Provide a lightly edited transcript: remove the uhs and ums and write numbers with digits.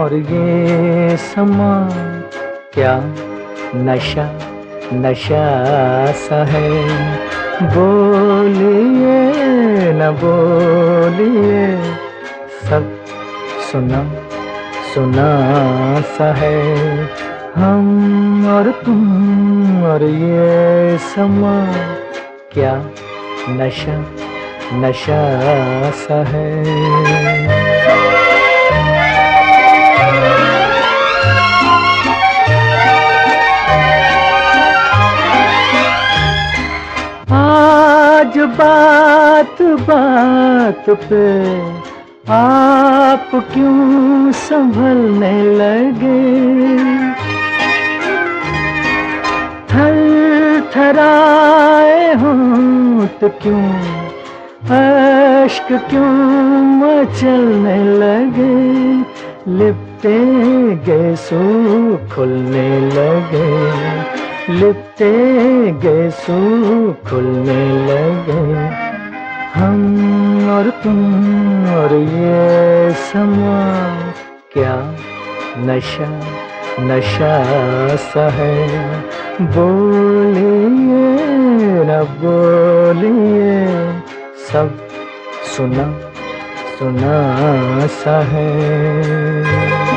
और ये समा क्या नशा नशा सा है। बोलिए न बोलिए, सब सुना सुना सा है। हम और तुम और ये समा क्या नशा नशा सा है। आज बात बात पे आप क्यों संभलने लगे। थर थराए होंठ क्यों, अश्क क्यों मचलने लगे। लिपटे गए सूख खुलने लगे, लिपटे गए सूख खुलने लगे। हम और तुम और ये समा क्या नशा नशा सा है। बोलिए न बोलिए, सब सुना सुना सा है।